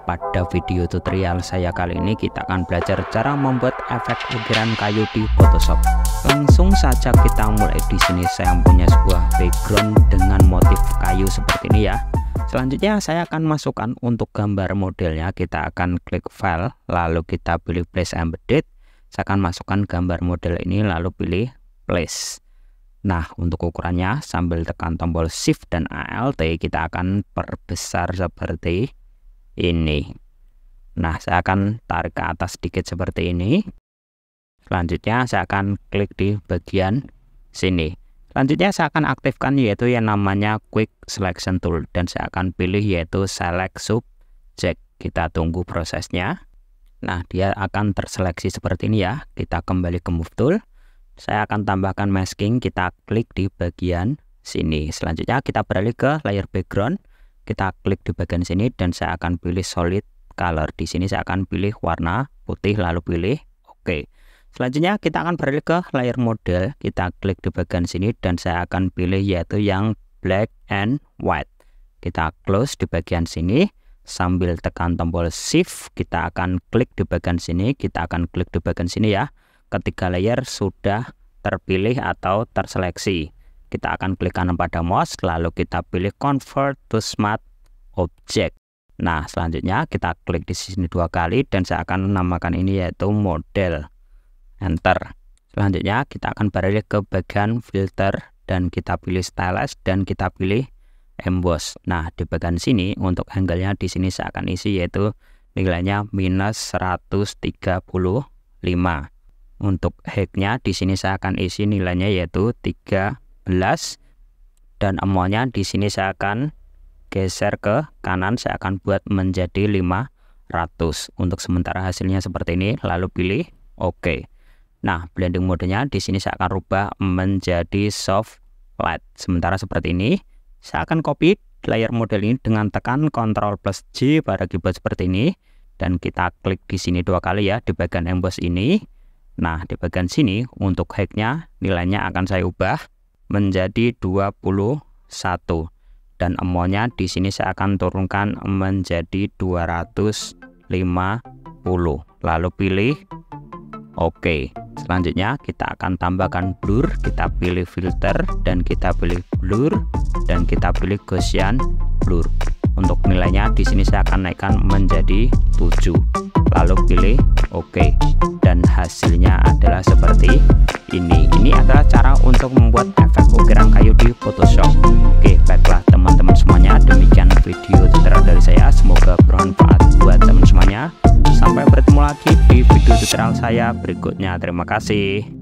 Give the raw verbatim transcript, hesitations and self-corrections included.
pada video tutorial saya kali ini kita akan belajar cara membuat efek ukiran kayu di Photoshop. Langsung saja kita mulai. Di sini saya punya sebuah background dengan motif kayu seperti ini ya. Selanjutnya saya akan masukkan untuk gambar modelnya. Kita akan klik file, lalu kita pilih place embedded. Saya akan masukkan gambar model ini, lalu pilih place. Nah, untuk ukurannya sambil tekan tombol shift dan alt kita akan perbesar seperti ini. Nah, saya akan tarik ke atas sedikit seperti ini. Selanjutnya saya akan klik di bagian sini. Selanjutnya saya akan aktifkan yaitu yang namanya quick selection tool, dan saya akan pilih yaitu select subject. Kita tunggu prosesnya. Nah, dia akan terseleksi seperti ini ya. Kita kembali ke move tool. Saya akan tambahkan masking, kita klik di bagian sini. Selanjutnya kita beralih ke layer background. Kita klik di bagian sini dan saya akan pilih solid color. Di sini saya akan pilih warna putih lalu pilih oke. Selanjutnya kita akan beralih ke layer model. Kita klik di bagian sini dan saya akan pilih yaitu yang black and white. Kita close di bagian sini. Sambil tekan tombol shift, kita akan klik di bagian sini. Kita akan klik di bagian sini ya. Ketika layer sudah terpilih atau terseleksi, kita akan klik kanan pada mouse lalu kita pilih convert to smart object. Nah, selanjutnya kita klik di sini dua kali dan saya akan menamakan ini yaitu model. Enter. Selanjutnya kita akan beralih ke bagian filter dan kita pilih stylize dan kita pilih emboss. Nah, di bagian sini untuk angle-nya di sini saya akan isi yaitu nilainya minus seratus tiga puluh lima. Untuk height-nya di sini saya akan isi nilainya yaitu tiga belas, dan amount-nya di sini saya akan geser ke kanan, saya akan buat menjadi lima ratus. Untuk sementara hasilnya seperti ini, lalu pilih oke. Nah, blending modenya di sini saya akan rubah menjadi soft light. Sementara seperti ini, saya akan copy layer model ini dengan tekan Ctrl plus J pada keyboard seperti ini, dan kita klik di sini dua kali ya di bagian emboss ini. Nah, di bagian sini untuk height-nya nilainya akan saya ubah menjadi dua puluh satu, dan amount-nya di sini saya akan turunkan menjadi dua ratus lima puluh. Lalu pilih oke. Selanjutnya kita akan tambahkan blur. Kita pilih filter dan kita pilih blur dan kita pilih Gaussian blur. Untuk nilainya di sini saya akan naikkan menjadi tujuh. Lalu pilih oke. Dan hasilnya adalah seperti ini. Ini adalah cara untuk membuat efek ukiran kayu di Photoshop. Oke, baiklah teman-teman semuanya, demikian video tutorial dari saya. Semoga bermanfaat buat teman semuanya. Sampai bertemu lagi di video tutorial saya berikutnya. Terima kasih.